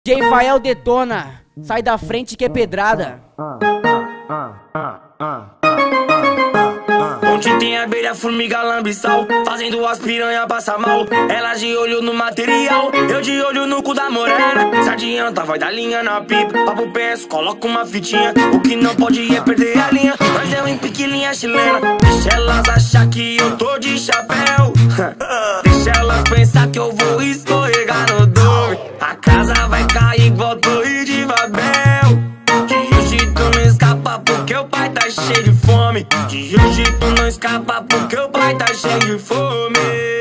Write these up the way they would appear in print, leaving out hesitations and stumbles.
DJ Fael detona, sai da frente que é pedrada. Onde tem abelha, formiga, lambiçal, fazendo as piranha passar mal. Ela de olho no material, eu de olho no cu da morena. Se adianta, vai dar linha na pipa, papo penso, coloca uma fitinha. O que não pode é perder a linha, mas eu em pique linha chilena. Deixa elas achar que eu tô de chapéu. Deixa elas pensar que eu vou escorregar no dor. A casa vai cair igual torre de Babel. De hoje tu não escapa porque o pai tá cheio de fome. De hoje tu não escapa porque o pai tá cheio de fome.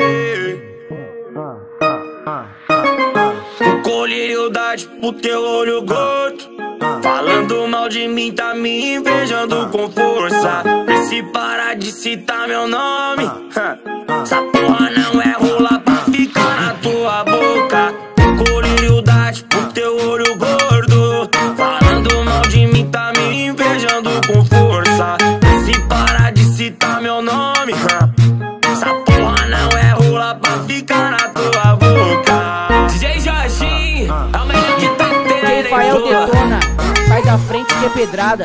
O colheridade pro teu olho gordo, falando mal de mim, tá me invejando com força. Vê se para de citar meu nome. Essa porra não é rola pra ficar na tua boca. O colheridade pro teu olho gordo, falando mal de mim, tá me invejando com força. Vê se para de citar meu nome. Essa porra não é rola pra ficar na tua boca. DJ Jorginho, é o melhor que tá tendo. DJ Fael detona, sai da frente que é pedrada.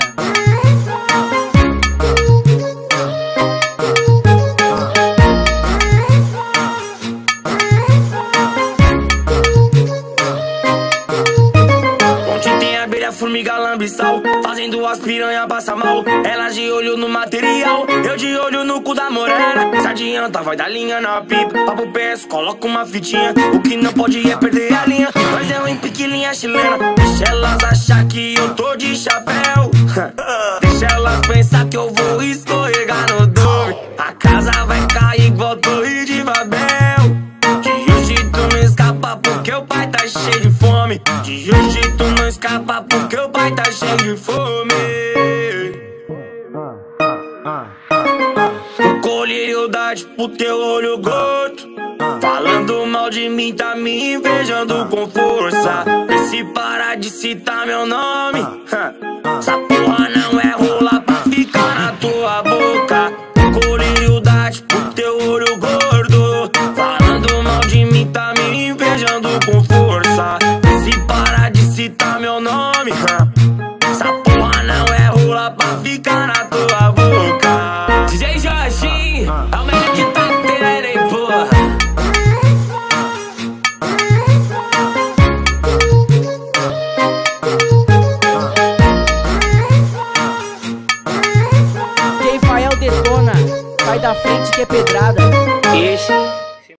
Formiga, lambiçal, fazendo as piranha passar mal. Ela de olho no material, eu de olho no cu da morena. Se adianta, vai dar linha na pipa, papo penso, coloca uma fitinha. O que não pode é perder a linha, mas eu em pique linha chilena. Deixa elas achar que eu tô de chapéu. Deixa elas pensar que eu vou escorregar no dor. A casa vai cair igual torre de Babel. De hoje tu não escapa porque o pai tá cheio de fome. De hoje tu não escapa porque o pai tá cheio de fome. O colheridade pro teu olho gordo, falando mal de mim, tá me invejando com força. Vê se para de citar meu nome. Essa porra não é rola pra ficar na tua boca. O colheridade pro teu olho gordo, falando mal de mim, tá me invejando com força. Vê se para de citar meu nome. Essa porra não é rola pra ficar na tua boca. DJ Jorginho, é o melhor que tá tendo, hein, porra. DJ Fael detona, sai da frente que é pedrada.